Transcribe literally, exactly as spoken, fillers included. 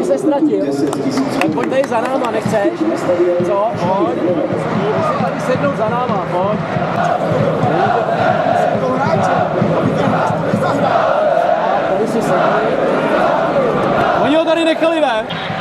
se ztratil. Tak pojď tady za náma, nechceš? Co? Pojď. Musím tady sednout za náma, pojď. Tady si sedli. Oni ho tady nechali, ne?